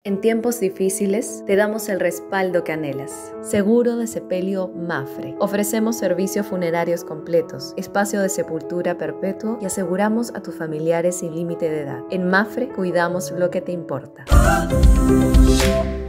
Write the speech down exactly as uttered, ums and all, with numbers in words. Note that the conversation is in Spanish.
En tiempos difíciles, te damos el respaldo que anhelas. Seguro de Sepelio Mapfre. Ofrecemos servicios funerarios completos, espacio de sepultura perpetuo y aseguramos a tus familiares sin límite de edad. En Mapfre cuidamos lo que te importa.